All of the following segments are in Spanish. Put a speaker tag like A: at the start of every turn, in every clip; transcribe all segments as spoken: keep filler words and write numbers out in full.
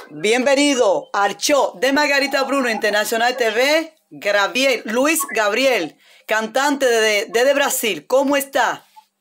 A: Bienvenido al show de Margarita Bruno Internacional T V. Gabriel, Luis Gabriel, cantante de, de, de Brasil. ¿Cómo está?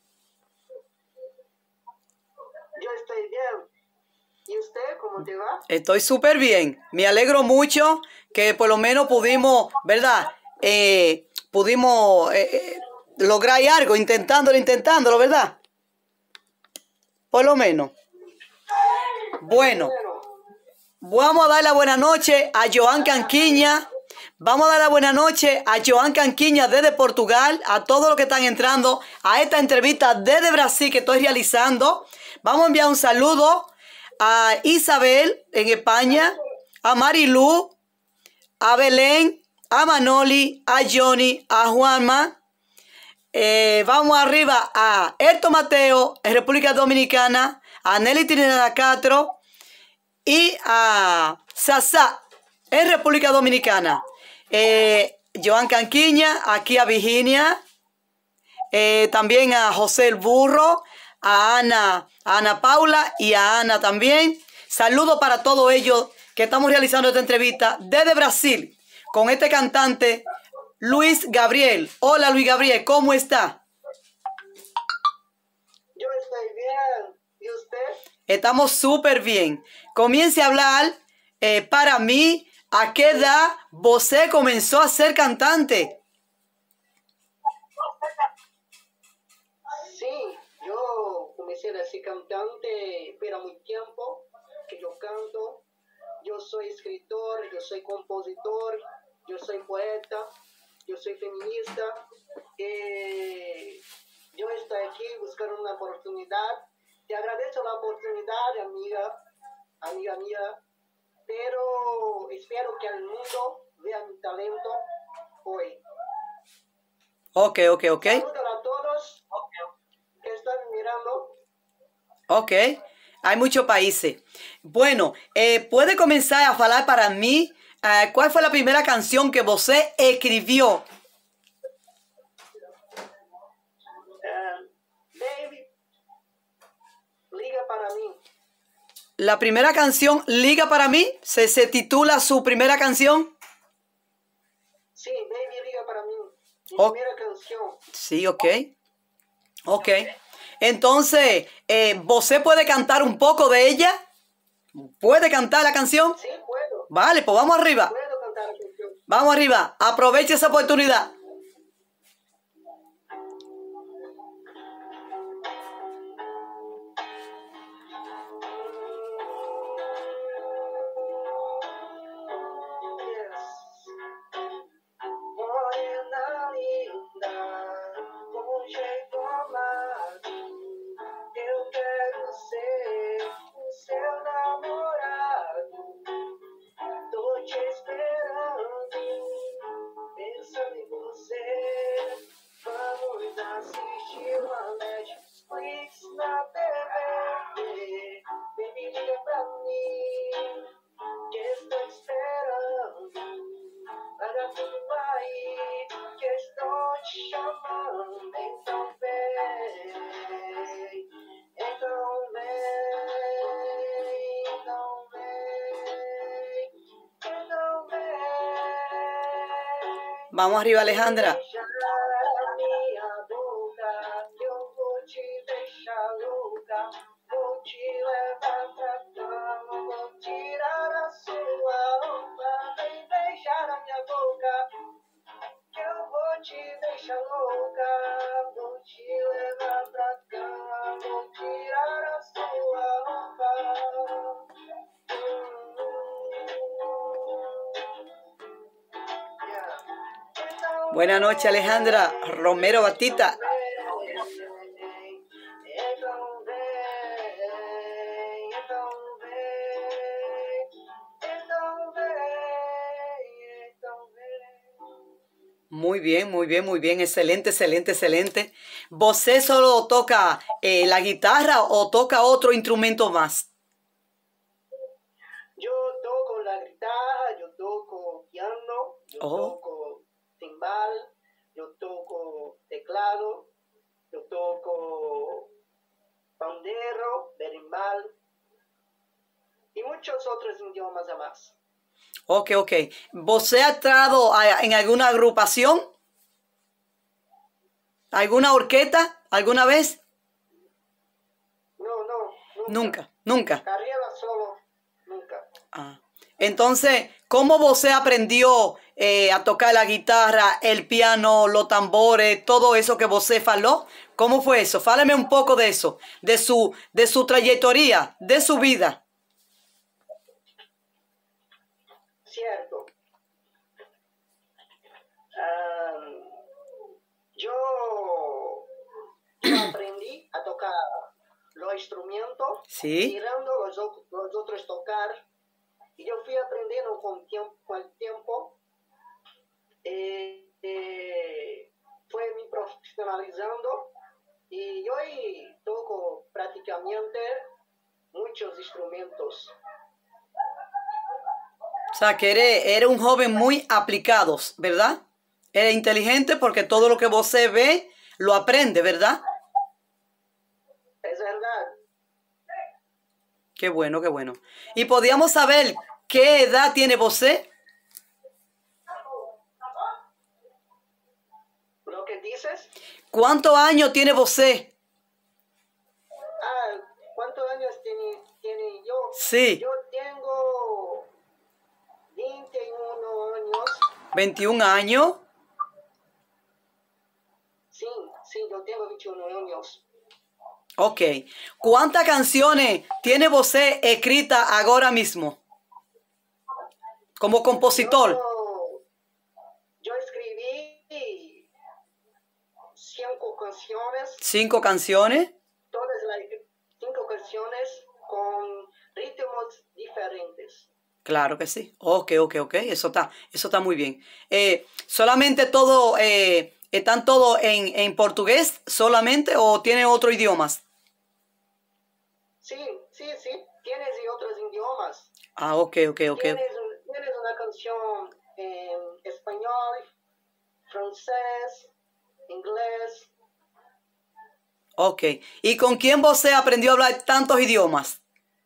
B: Yo estoy bien. ¿Y usted cómo te va?
A: Estoy súper bien. Me alegro mucho que por lo menos pudimos, ¿verdad? Eh, pudimos eh, eh, lograr algo, intentándolo, intentándolo, ¿verdad? Por lo menos. Bueno, vamos a dar la buena noche a Joan Canquiña. Vamos a dar la buena noche a Joan Canquiña desde Portugal, a todos los que están entrando a esta entrevista desde Brasil que estoy realizando. Vamos a enviar un saludo a Isabel en España, a Marilu, a Belén, a Manoli, a Johnny, a Juanma. Eh, vamos arriba a Erto Mateo en República Dominicana, a Nelly Trinidad Castro y a Sasa en República Dominicana. Eh, Joan Canquiña, aquí a Virginia, eh, también a José el Burro, a Ana, a Ana Paula y a Ana también. Saludos para todos ellos que estamos realizando esta entrevista desde Brasil con este cantante Luis Gabriel. Hola Luis Gabriel, ¿cómo está?
B: Yo estoy bien. ¿Y usted?
A: Estamos súper bien. Comience a hablar eh, para mí. ¿A qué edad usted comenzó a ser cantante?
B: Sí, yo comencé a ser cantante, pero muy tiempo que yo canto. Yo soy escritor, yo soy compositor, yo soy poeta, yo soy feminista. Eh, yo estoy aquí buscando una oportunidad. Te agradezco la oportunidad, amiga, amiga mía. Pero espero que el mundo vea mi talento hoy.
A: Ok, ok, ok.
B: Saludos a todos que están mirando.
A: Ok, hay muchos países. Bueno, eh, ¿puede comenzar a hablar para mí eh, cuál fue la primera canción que usted escribió?
B: Uh, baby, liga para mí.
A: La primera canción, Liga para mí, ¿se, se titula su primera canción?
B: Sí, Baby, liga para mí. Mi
A: Oh.
B: primera canción.
A: Sí, ok. Ok. Entonces, eh, ¿usted puede cantar un poco de ella? ¿Puede cantar la canción?
B: Sí, puedo.
A: Vale, pues vamos arriba.
B: Puedo cantar la canción.
A: Vamos arriba. Aproveche esa oportunidad.
B: Morena linda, com jeito amado, eu quero ser o seu namorado. Tô te esperando, pensando em você. Vamos assistir uma Netflix na T V. Baby, liga pra mim, que estou esperando. Larga tudo aí, que estou te chamando. Então vem, então vem, então vem, então vem.
A: Vamos arriba, Alejandra.
B: Beijar minha boca, eu vou te deixar louca. Vou te levar pra cama, vou tirar a sua roupa. Vem beijar a minha boca, que eu vou te deixar louca. Vou te levar pra cama, vou tirar a sua roupa. Yeah.
A: Buenas noches, Alejandra Romero Batista. Muy bien, muy bien, muy bien. Excelente, excelente, excelente. ¿Vosé solo toca eh, la guitarra o toca otro instrumento más?
B: Yo toco la guitarra, yo toco piano, yo
A: Oh.
B: toco timbal, yo toco teclado, yo toco pandero, berimbau y muchas muchos otros idiomas además.
A: Ok, ok. ¿Você ha entrado a- en alguna agrupación? ¿Alguna orquesta? ¿Alguna vez?
B: No, no, nunca.
A: Nunca, nunca.
B: Carrera solo, nunca.
A: Ah. Entonces, ¿cómo você aprendió eh, a tocar la guitarra, el piano, los tambores, todo eso que você faló? ¿Cómo fue eso? Fáleme un poco de eso, de su, de su trayectoria, de su vida.
B: Cierto. Um, yo, yo aprendí a tocar los instrumentos,
A: Sí.
B: mirando los, o- los otros tocar, y yo fui aprendiendo con, tiempo, con el tiempo. Eh, eh, fue mi profesionalizando y hoy toco prácticamente muchos instrumentos.
A: O sea, que eres, eres un joven muy aplicado, ¿verdad? Eres inteligente porque todo lo que você ve lo aprende, ¿verdad?
B: Es verdad.
A: Qué bueno, qué bueno. Y podíamos saber qué edad tiene você.
B: ¿Lo que dices?
A: ¿Cuántos años tiene você?
B: Ah, ¿cuántos años tiene, tiene yo?
A: Sí.
B: Yo tengo veintiuno años.
A: veintiún años.
B: Sí, sí, yo tengo veintiuno años.
A: Ok. ¿Cuántas canciones tiene você escritas ahora mismo? Como compositor.
B: Yo, yo escribí cinco canciones,
A: Cinco canciones.
B: todas las cinco canciones con ritmos diferentes.
A: Claro que sí. Ok, ok, ok. Eso está, eso está muy bien. Eh, ¿solamente todo, eh, están todos en, en portugués solamente o tienen otros idiomas?
B: Sí, sí, sí, tienes y otros idiomas.
A: Ah, ok, ok, ok.
B: Tienes, un- tienes una canción en español, francés, inglés.
A: Ok. ¿Y con quién você aprendió a hablar tantos idiomas?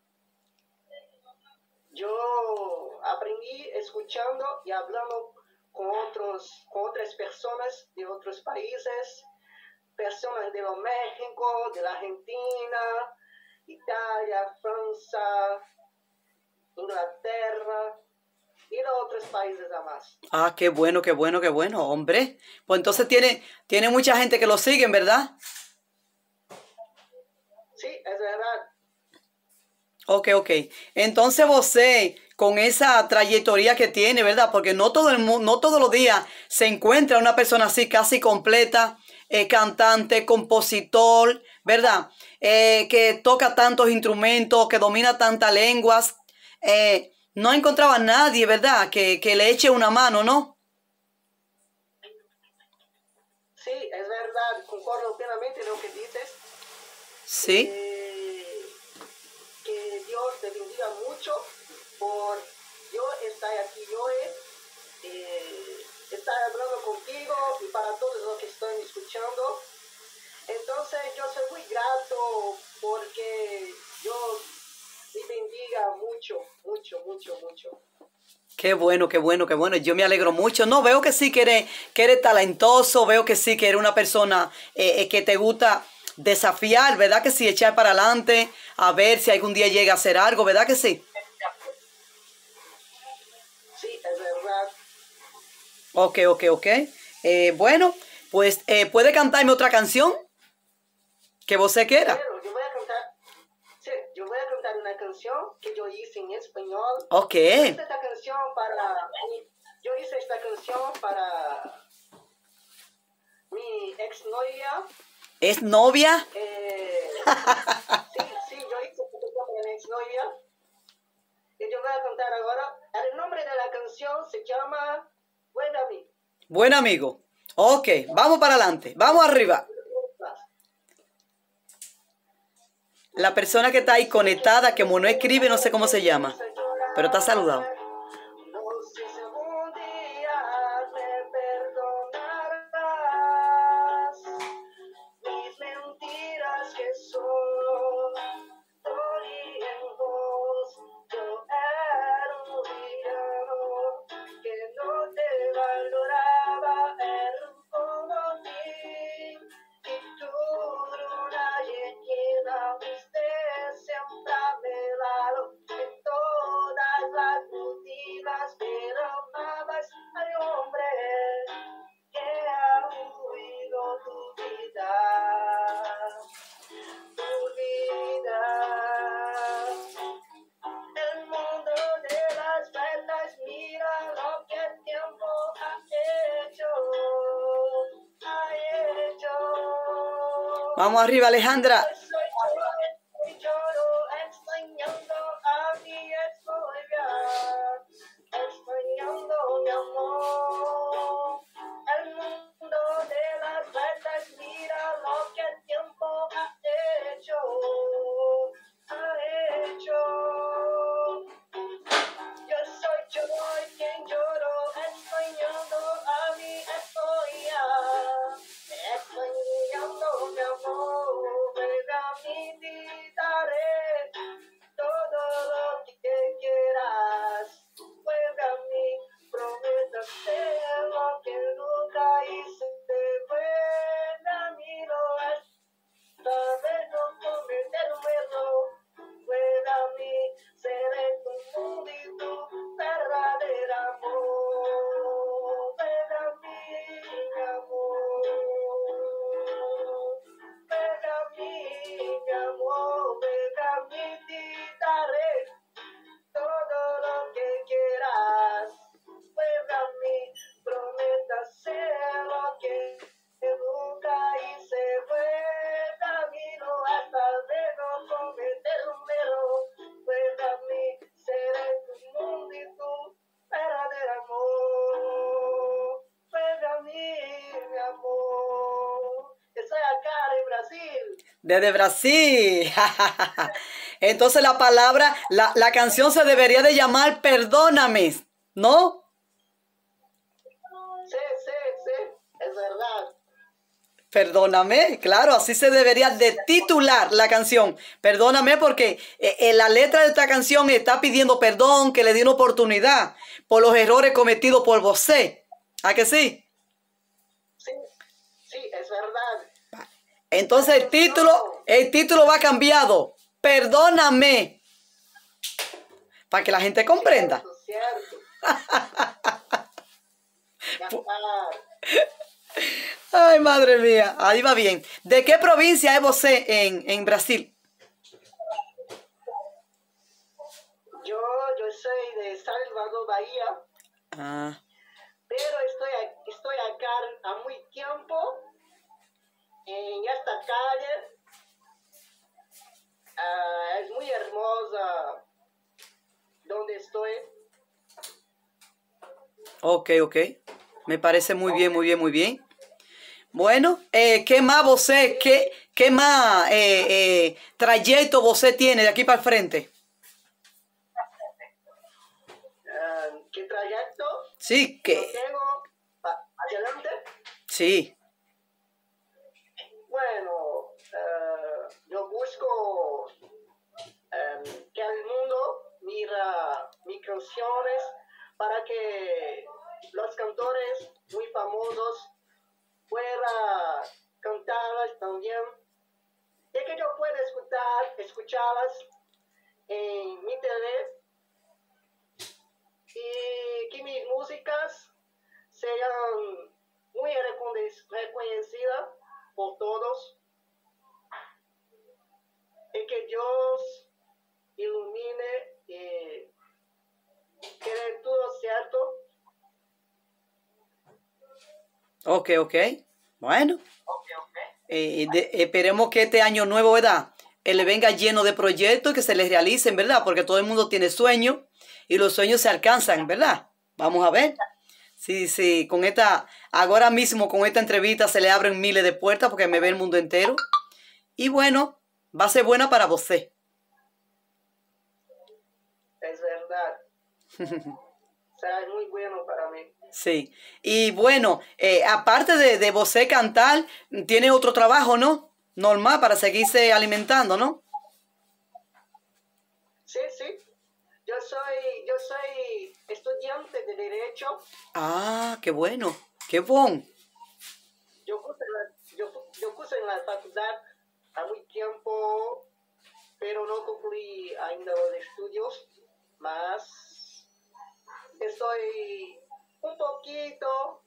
B: Yo aprendí escuchando y hablando con, otros, con otras personas de otros países, personas de lo México, de la Argentina, Italia, Francia, Inglaterra y de otros países además.
A: Ah, qué bueno, qué bueno, qué bueno, hombre. Pues entonces tiene, tiene mucha gente que lo siguen, ¿verdad?
B: Sí, es verdad.
A: Ok, ok. Entonces você, con esa trayectoria que tiene, ¿verdad? Porque no todo el mundo, no todos los días se encuentra una persona así casi completa, eh, cantante, compositor, ¿verdad? Eh, que toca tantos instrumentos, que domina tantas lenguas. Eh, no encontraba a nadie, ¿verdad? Que, que le eche una mano, ¿no?
B: Sí, es verdad, concordo plenamente en lo que dices.
A: Sí.
B: Eh, que Dios te bendiga mucho por yo estar aquí hoy, eh, estar hablando contigo y para todos los que están escuchando. Entonces yo soy muy grato porque Dios me bendiga mucho, mucho, mucho, mucho.
A: Qué bueno, qué bueno, qué bueno. Yo me alegro mucho. No, veo que sí que eres, que eres talentoso, veo que sí que eres una persona eh, eh, que te gusta desafiar, ¿verdad que sí? Echar para adelante, a ver si algún día llega a hacer algo, ¿verdad que sí?
B: Sí, es verdad.
A: Ok, ok, ok. Eh, bueno, pues, eh, ¿puede cantarme otra canción que vos quiera?
B: Pero yo voy a cantar, sí, yo voy a cantar una canción que yo hice en español.
A: Ok.
B: Yo hice esta canción para, yo hice esta canción para mi exnovia.
A: ¿Es novia?
B: Eh, sí, sí, yo hice esta canción para mi exnovia. Y yo voy a cantar ahora. El nombre de la canción se llama Buen Amigo.
A: Buen amigo. Ok, vamos para adelante, vamos arriba. La persona que está ahí conectada, que no escribe, no sé cómo se llama, pero está saludado.
B: No sé si algún día me perdonarás mis mentiras que son hoy en vos. Yo
A: Vamos arriba, Alejandra.
B: Soy lloro, extrañando a mi exnovia, extrañando mi amor. El mundo de las vueltas, mira lo que el tiempo ha hecho, ha hecho. Yo soy yo quien lloro, extrañando a mi exnovia, extrañando mi amor. Vuelve a mí, te daré todo lo que quieras. Vuelve a mí, prométame lo que nunca hice. Vuelve a mí, lo esta vez no cometer un error. Vuelve a mí, seré tu mundo y tu verdadero amor. Ven a mí, mi amor. Ven a mí, mi amor. Ven a mí, te daré todo lo que quieras. Ven a mí, prometa ser lo que nunca hice. Ven a mí, no hasta de no cometer un error. Ven a mí, seré tu mundo y tu verdadero amor. Ven a mí, mi amor. Estoy acá en Brasil.
A: Desde Brasil. Entonces la palabra, la, la canción se debería de llamar Perdóname, ¿no?
B: Sí, sí, sí, es verdad.
A: Perdóname, claro, así se debería de titular la canción. Perdóname porque eh, eh, la letra de esta canción está pidiendo perdón, que le dé una oportunidad por los errores cometidos por Bosé. ¿A que sí?
B: Sí, sí, es verdad.
A: Entonces el título, el título va cambiado. Perdóname. Para que la gente comprenda.
B: Cierto, cierto. Ya está.
A: Ay, madre mía. Ahí va bien. ¿De qué provincia es Bosé en, en Brasil?
B: Yo, yo soy de Salvador, Bahía,
A: Ah,
B: pero estoy, a- estoy acá a muy tiempo en esta calle. Ah, es muy hermosa donde estoy.
A: ok, ok. Me parece muy bien, muy bien, muy bien. Bueno, eh, ¿qué más Bosé, qué, qué más eh, eh, trayecto Bosé tiene de aquí para el frente?
B: Ah, ¿qué trayecto
A: Sí,
B: yo
A: que,
B: tengo a- adelante?
A: sí.
B: Bueno, ah, yo busco em, que el mundo mira mis canciones para que los cantores muy famosos puedan cantarlas también, y que yo pueda escuchar, escucharlas en mi T V y que mis músicas sean muy recono- reconocidas por todos y que Dios ilumine y quede todo cierto.
A: Ok, ok. Bueno, eh, de- esperemos que este año nuevo, ¿verdad? Él le venga lleno de proyectos y que se les realicen, ¿verdad? Porque todo el mundo tiene sueños y los sueños se alcanzan, ¿verdad? Vamos a ver. Sí, sí, con esta, ahora mismo con esta entrevista se le abren miles de puertas porque me ve el mundo entero. Y bueno, va a ser buena para Bosé.
B: Es verdad. Será muy bueno para mí.
A: Sí. Y bueno, eh, aparte de, de Bosé cantar, tiene otro trabajo, ¿no? Normal para seguirse alimentando, ¿no?
B: Sí, sí. Yo soy, yo soy estudiante de Derecho.
A: Ah, qué bueno, qué bon.
B: Yo puse en la, yo, pu- yo puse en la facultad a muy tiempo, pero no concluí ainda los estudios. Más estoy un poquito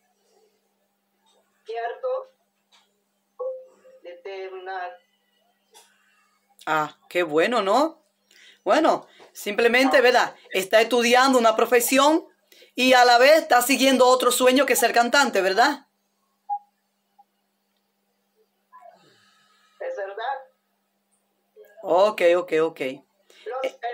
B: cierto de terminar.
A: Ah, qué bueno, ¿no? Bueno, simplemente, ¿verdad? Está estudiando una profesión y a la vez está siguiendo otro sueño que es ser cantante, ¿verdad? Ok, ok, ok.
B: Los, eh,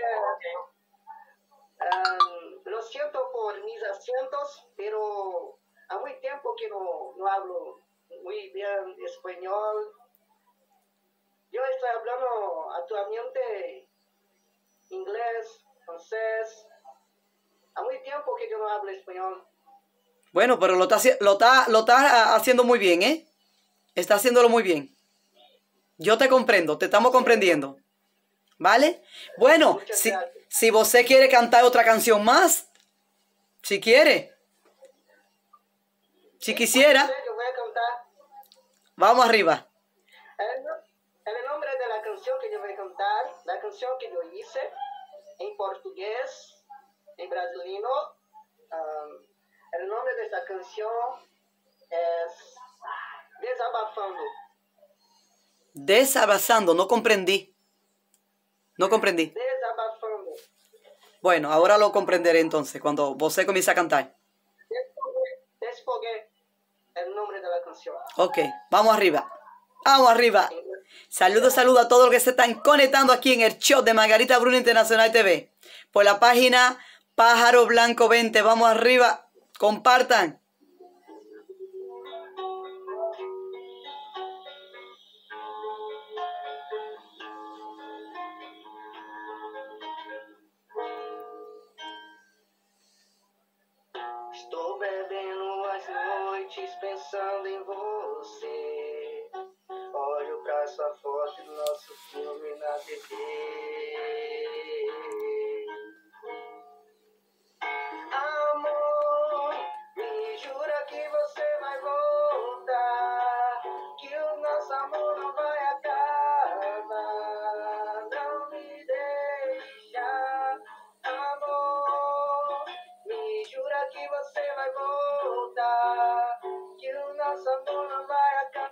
B: um, lo siento por mis acentos, pero hay muy tiempo que no, no hablo muy bien español. Yo estoy hablando actualmente inglés, francés. Hay muy tiempo que yo no hablo español.
A: Bueno, pero lo está, haci- lo está, lo está haciendo muy bien, ¿eh? Está haciéndolo muy bien. Yo te comprendo, te estamos comprendiendo. ¿Vale? Bueno,
B: Muchas
A: si,
B: gracias.
A: si usted quiere cantar otra canción más, si quiere, si
B: Sí,
A: quisiera,
B: puede ser, yo voy a cantar.
A: vamos arriba.
B: El, no- el nombre de la canción que yo voy a cantar, la canción que yo hice en portugués, en brasileño, um, el nombre de esa canción es Desabafando.
A: Desabrazando, no comprendí. No comprendí.
B: Desabafando.
A: Bueno, ahora lo comprenderé entonces, cuando usted comience a cantar.
B: Desfogué, desfogué el nombre de la canción.
A: Ok, vamos arriba. Vamos arriba. Saludos, saludos a todos los que se están conectando aquí en el show de Margarita Bruna Internacional T V. Por la página Pájaro Blanco veinte. Vamos arriba. Compartan.
B: Estou bebendo as noites pensando em você. Olho pra sua foto do nosso filme na T V. Amor, me jura que você vai voltar, que o nosso amor não vai acabar. Não me deixa, amor, me jura que você vai voltar, que o nosso amor não vai acabar.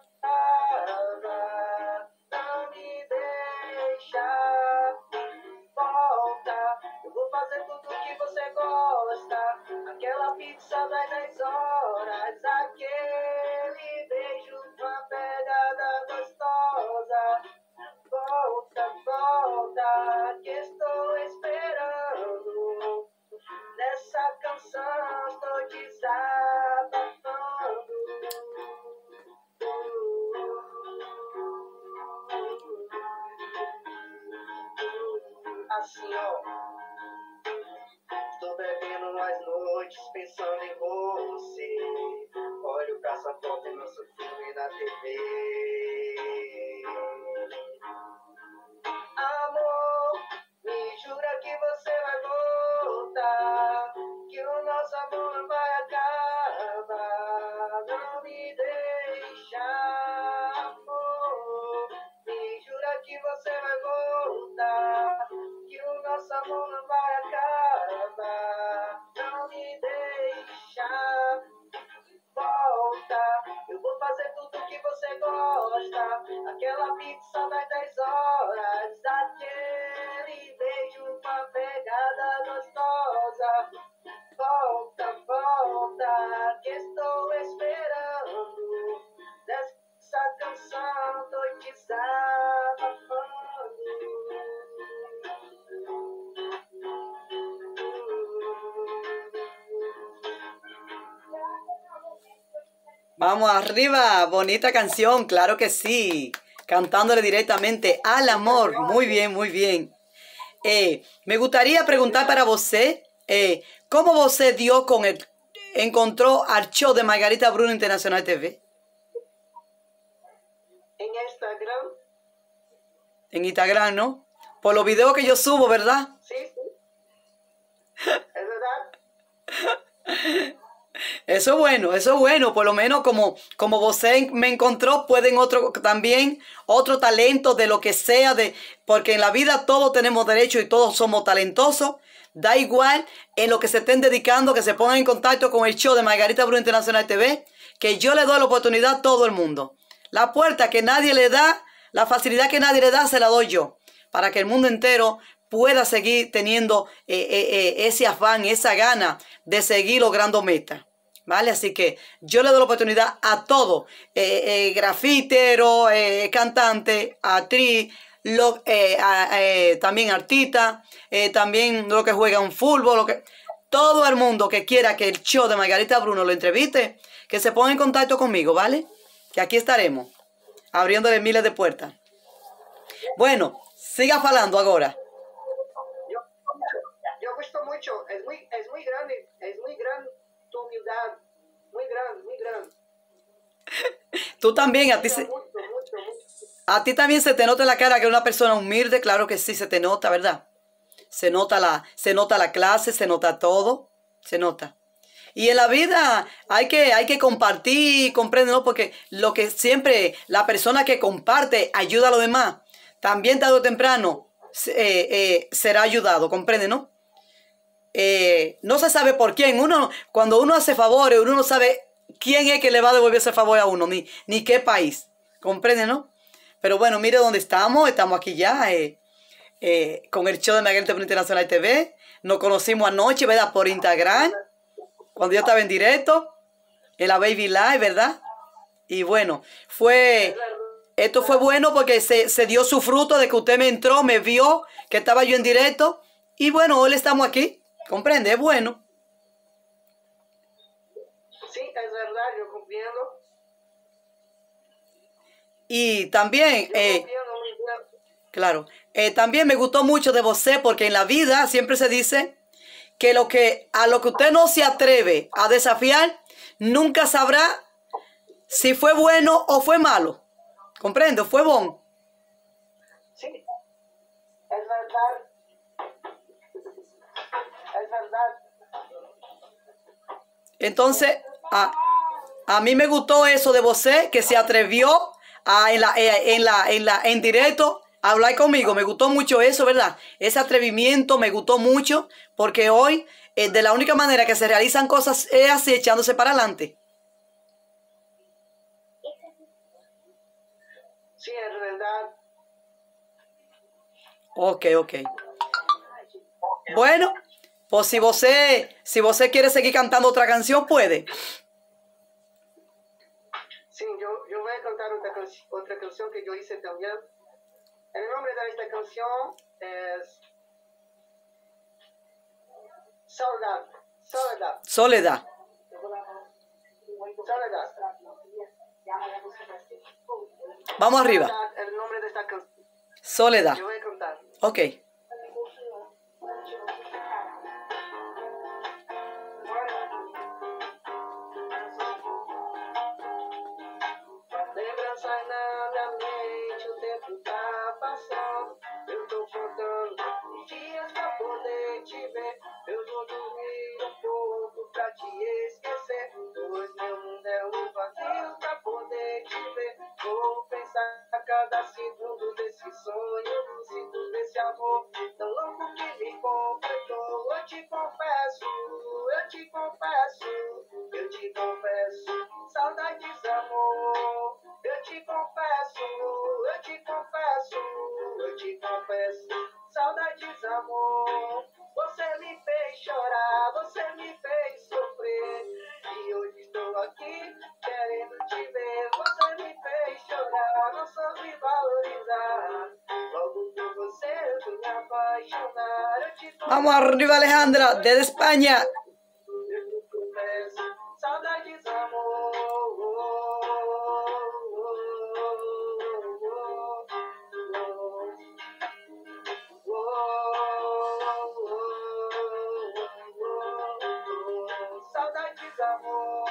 B: Não me deixa, volta, eu vou fazer tudo que você gosta. Aquela pizza das dez horas, aquele beijo com a pegada gostosa. Volta, volta, que estou esperando. Nessa canção estou desabafando. Assim, ó. Estou bebendo as noites pensando em você. Olho pra sua foto e nosso filme na T V. Amor, me jura que você vai voltar, que o nosso amor não vai acabar. Não me deixa, amor, me jura que você vai voltar, que o nosso amor não vai acabar. Não me deixa, volta, eu vou fazer tudo que você gosta. Aquela pizza das dez horas, aquele beijo com a pegada gostosa. Volta, volta, que estou esperando. Dessa canção tô desabafando.
A: Vamos arriba. Bonita canción, claro que sí. Cantándole directamente al amor. Muy bien, muy bien. Eh, me gustaría preguntar para usted, eh, ¿cómo usted dio con el, encontró al show de Margarita Bruna Internacional T V?
B: En Instagram.
A: En Instagram, ¿no? Por los videos que yo subo, ¿verdad?
B: Sí, sí. Es verdad.
A: Eso es bueno, eso es bueno. Por lo menos como, como usted me encontró, pueden otro también, otro talento de lo que sea, de, porque en la vida todos tenemos derecho y todos somos talentosos. Da igual en lo que se estén dedicando, que se pongan en contacto con el show de Margarita Bruna Internacional T V, que yo le doy la oportunidad a todo el mundo. La puerta que nadie le da, la facilidad que nadie le da, se la doy yo, para que el mundo entero pueda seguir teniendo eh, eh, eh, ese afán, esa gana de seguir logrando metas. ¿Vale? Así que yo le doy la oportunidad a todo, eh, eh, grafitero, eh, cantante, actriz, lo, eh, a- eh, también artistas, eh, también lo que juegan fútbol, lo que, todo el mundo que quiera que el show de Margarita Bruno lo entreviste, que se ponga en contacto conmigo, ¿vale? Que aquí estaremos, abriéndole miles de puertas. Bueno, siga falando ahora.
B: Yo, yo gusto mucho, es muy, es muy grande, es muy grande tu humildad, muy grande, muy grande.
A: Tú también, a ti,
B: Mira,
A: se,
B: mucho, mucho, mucho.
A: a ti también se te nota en la cara que eres una persona humilde, claro que sí, se te nota, ¿verdad? Se nota la, se nota la clase, se nota todo, se nota. Y en la vida hay que, hay que compartir, comprende, ¿no? Porque lo que siempre, la persona que comparte ayuda a los demás, también tarde o temprano eh, eh, será ayudado, comprende, ¿no? Eh, no se sabe por quién. Uno, cuando uno hace favores, uno no sabe quién es que le va a devolver ese favor a uno, ni, ni qué país, comprende, ¿no? Pero bueno, mire dónde estamos, estamos aquí ya, eh, eh, con el show de Margarita Bruno Internacional T V. Nos conocimos anoche, ¿verdad? Por Instagram, cuando yo estaba en directo, en la Baby Live, ¿verdad? Y bueno, fue, esto fue bueno porque se, se dio su fruto de que usted me entró, me vio, que estaba yo en directo. Y bueno, hoy estamos aquí, comprende, es bueno.
B: Sí, es verdad, yo comprendo.
A: Y también,
B: Yo
A: eh,
B: comprendo muy bien.
A: claro, eh, también me gustó mucho de você porque en la vida siempre se dice que, lo que a lo que usted no se atreve a desafiar, nunca sabrá si fue bueno o fue malo. ¿Comprende? Fue bon.
B: Sí, es verdad, es verdad.
A: Entonces, a, a mí me gustó eso de você, que se atrevió a, en, la, eh, en, la, en, la, en directo a hablar conmigo. Me gustó mucho eso, ¿verdad? Ese atrevimiento me gustó mucho porque hoy, eh, de la única manera que se realizan cosas es así, echándose para adelante.
B: Sí, es verdad.
A: Ok, ok. Bueno, pues si você, si você quiere seguir cantando otra canción, puede.
B: Sí, yo, yo voy a cantar otra, can otra canción que yo hice también. El nombre de esta canción es Soledad. Soledad.
A: Soledad.
B: Soledad.
A: Vamos arriba.
B: Soledad, el nombre de esta canción.
A: Soledad.
B: Yo voy a cantar.
A: Ok.
B: Lembrança na minha mente, o tempo tá passando. Eu tô contando os dias pra poder te ver. Eu vou dormir um pouco pra te esquecer. Pois meu mundo é um vazio pra poder te ver. Vou pensar a cada segundo desse sonho, sinto desse amor tão louco que me completou. Eu te confesso, eu te confesso, eu te confesso, saudades, amor. Eu te confesso, eu te confesso, eu te confesso, saudades, amor. Você me fez chorar, você me fez sofrer. E hoje estou aqui querendo te ver. Você me fez chorar, não soube valorizar. Logo por você eu fui me apaixonar. Eu te confesso,
A: Vamos arriba, Alejandra, desde España.
B: eu te confesso, saudades, amor. Saudades, amor.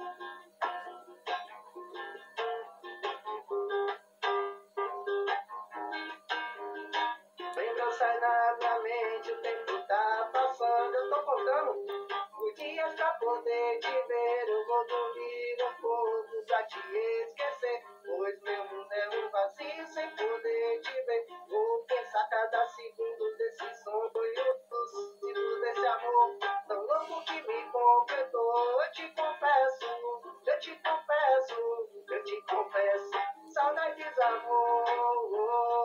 B: Lembrança na minha mente, o tempo tá passando. Eu tô contando os dias pra poder te ver. Eu vou dormir um pouco pra te esquecer. Pois meu mundo é um vazio sem poder te ver. Vou pensar cada segundo desse sonho, sinto desse amor tão louco que me completou. Eu te confesso, eu te confesso, eu te confesso, saudades, amor.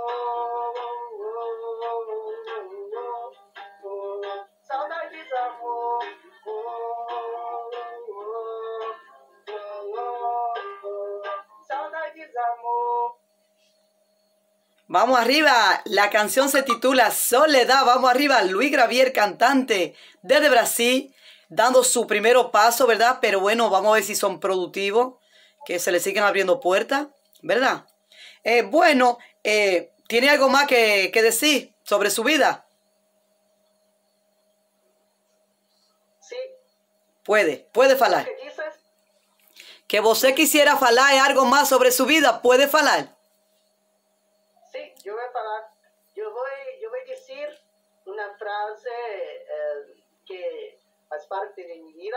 B: Saudades, amor.
A: Vamos arriba. La canción se titula Soledad. Vamos arriba. Luis Gravier, cantante desde Brasil, dando su primer paso, ¿verdad? Pero bueno, vamos a ver si son productivos, que se le siguen abriendo puertas, ¿verdad? Eh, bueno, eh, ¿tiene algo más que, que decir sobre su vida?
B: Sí.
A: Puede, puede falar.
B: ¿Qué dices?
A: Que você quisiera falar algo más sobre su vida, puede falar.
B: Sí, yo voy a falar. Yo voy, yo voy a decir una frase eh, que es parte de mi vida.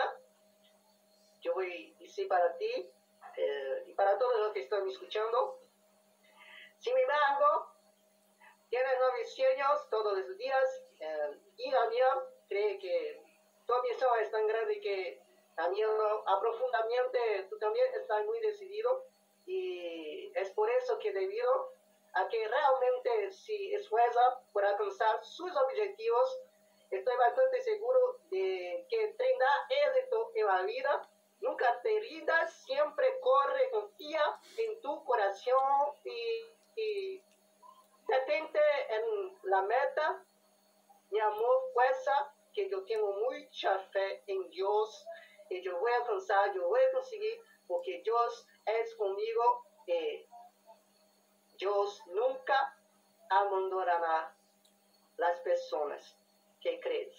B: Yo voy a decir para ti eh, y para todos los que están escuchando. Sin embargo, tienes nueve sueños todos los días eh, y la mía cree que tu ambición es tan grande que también profundamente tú también estás muy decidido, y es por eso que debido a que realmente si esfuerza por alcanzar sus objetivos, estoy bastante seguro de que tendrá éxito en la vida. Nunca te rindas, siempre corre, confía en tu corazón y, y detente en la meta. Mi amor, fuerza, que yo tengo mucha fe en Dios y yo voy a alcanzar, yo voy a conseguir, porque Dios es conmigo. Eh, Dios nunca abandonará las personas que creen.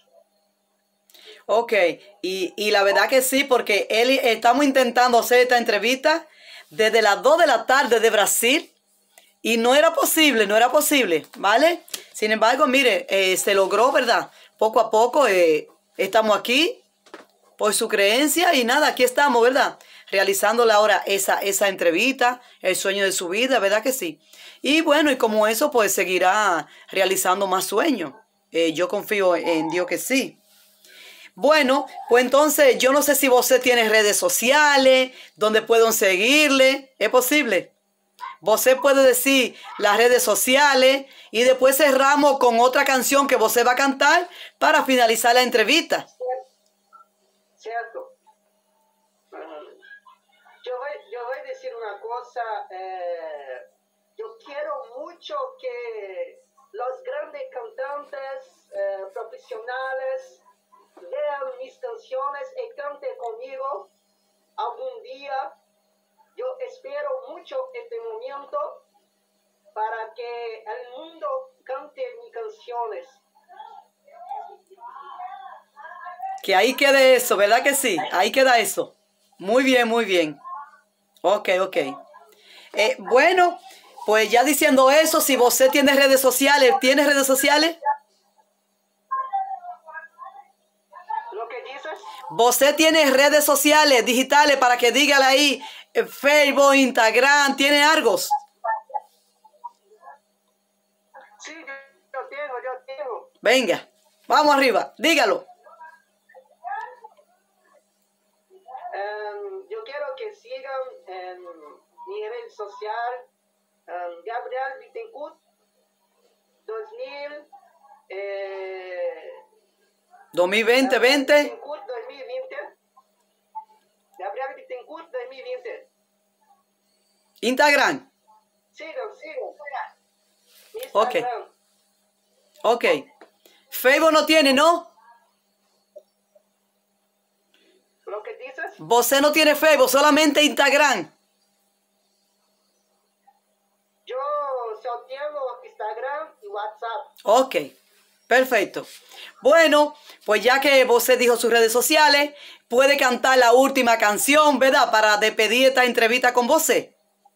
A: Ok, y, y la verdad que sí, porque él, estamos intentando hacer esta entrevista desde las dos de la tarde de Brasil y no era posible, no era posible, ¿vale? Sin embargo, mire, eh, se logró, ¿verdad? Poco a poco eh, estamos aquí por su creencia y nada, aquí estamos, ¿verdad? Realizándole ahora esa, esa entrevista, el sueño de su vida, ¿verdad que sí? Y bueno, y como eso, pues seguirá realizando más sueños. Eh, yo confío en Dios que sí. Bueno, pues entonces yo no sé si usted tiene redes sociales donde puedan seguirle. ¿Es posible? Usted puede decir las redes sociales y después cerramos con otra canción que usted va a cantar para finalizar la entrevista.
B: Cierto. Um, yo, voy, yo voy a decir una cosa. Eh, yo quiero mucho que los grandes cantantes eh, profesionales lean mis canciones y canten conmigo algún día. Yo espero mucho este momento para que el mundo cante mis canciones.
A: Que ahí quede eso, ¿verdad que sí? Ahí queda eso. Muy bien, muy bien. Ok, ok. Eh, bueno, pues ya diciendo eso, si usted tiene redes sociales, ¿tiene redes sociales?
B: ¿Lo que dices?
A: ¿Usted tiene redes sociales digitales para que dígale ahí, eh, Facebook, Instagram, tiene algo?
B: Sí, yo, yo tengo, yo tengo.
A: Venga, vamos arriba, dígalo.
B: Um, yo quiero que sigan en mi red social, um, Gabriel Bittencourt dos mil eh,
A: dos mil veinte, veinte.
B: Bittencourt dos mil veinte. Gabriel Bittencourt dos mil veinte.
A: Instagram.
B: Sigan, sigan.
A: Ok.
B: Instagram.
A: Ok. Facebook no tiene, ¿no?
B: ¿Lo que dices?
A: Usted no tiene Facebook, solamente Instagram.
B: Yo solo tengo Instagram y WhatsApp.
A: Ok, perfecto. Bueno, pues ya que usted dijo sus redes sociales, puede cantar la última canción, ¿verdad? Para despedir esta entrevista con usted.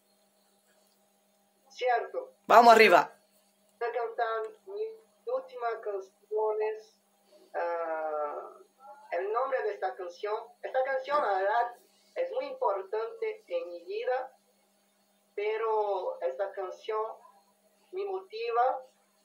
B: Cierto.
A: Vamos arriba.
B: Voy a cantar mis últimas canciones. Uh, el nombre de esta canción. Esta canción, la verdad, es muy importante en mi vida, pero esta canción me motiva.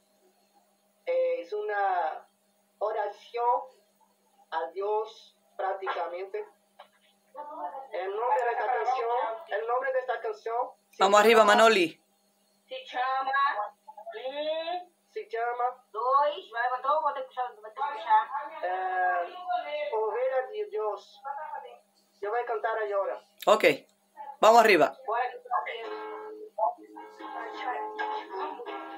B: Es una oración a Dios prácticamente. El nombre de esta canción, el nombre de esta canción.
A: Vamos arriba, Manoli.
B: Se llama. Se llama.
C: Dois, vai levantar ou vou ter que puxar? Vou ter que puxar.
B: Eh, Oveja de Dios. Yo voy a cantar ahora.
A: Ok, vamos arriba.
B: Voy a cantar.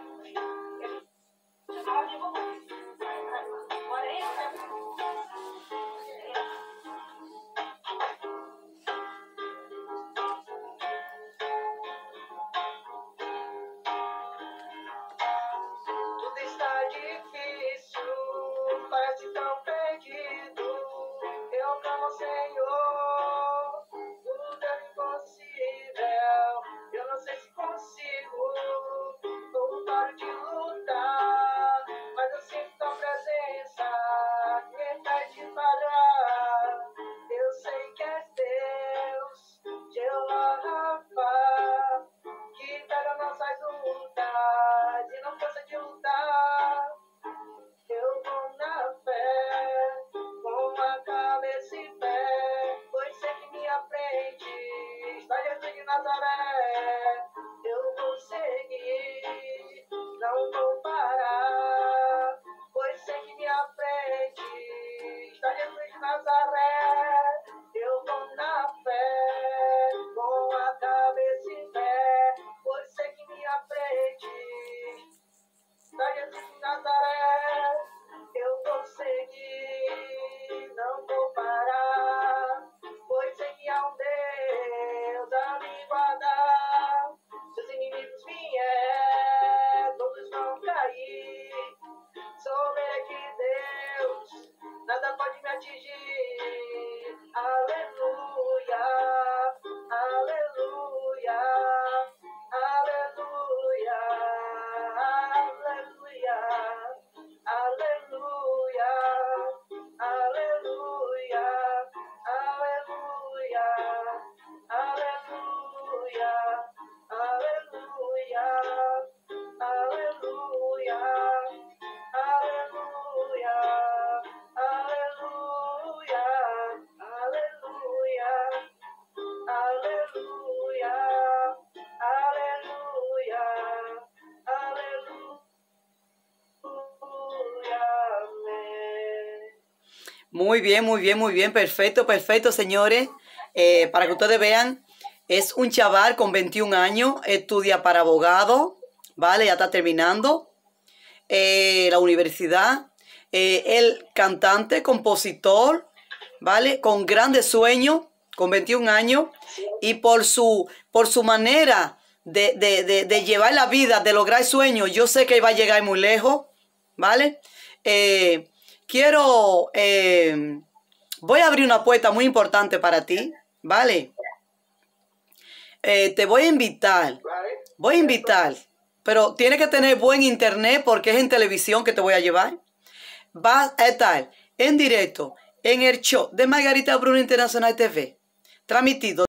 B: Tudo está difícil, parece tão perdido. Eu clamo, Senhor, tudo é impossível. Eu não sei se consigo, não paro de lutar, mas eu sinto tua presença, que me faz de parar. Eu sei que és Deus, Jeová Rafa, que pega nossas lutas e não cansa de lutar. Eu vou na fé, com a cabeça em pé, pois sei que minha frente está Jesus de Nazaré. Eu vou seguir, não vou parar, pois sei que minha frente está Jesus de Nazaré. Eu vou na fé, com a cabeça em pé, pois sei que minha frente está Jesus de Nazaré. Eu vou seguir, não vou parar, pois sei que há um Deus a me guardar. Se os inimigos vier, todos vão cair. Sou filha de Deus, nada pode me atingir. Aleluia, aleluia, aleluia, aleluia, aleluia, aleluia, aleluia, aleluia, aleluia, aleluia, aleluia, aleluia, aleluia, aleluia, aleluia, aleluia, amén.
A: Muy bien, muy bien, muy bien. Perfecto, perfecto, señores. Eh, para que ustedes vean, es un chaval con veintiún años, estudia para abogado, ¿vale? Ya está terminando eh, la universidad. Eh, el cantante, compositor, ¿vale? Con grandes sueños, con veintiún años. Y por su, por su manera de, de, de, de llevar la vida, de lograr sueños, yo sé que va a llegar muy lejos, ¿vale? Eh, quiero... Eh, voy a abrir una puerta muy importante para ti, ¿vale? Eh, te voy a invitar, voy a invitar, pero tienes que tener buen internet porque es en televisión que te voy a llevar. Vas a estar en directo en el show de Margarita Bruno Internacional T V, transmitido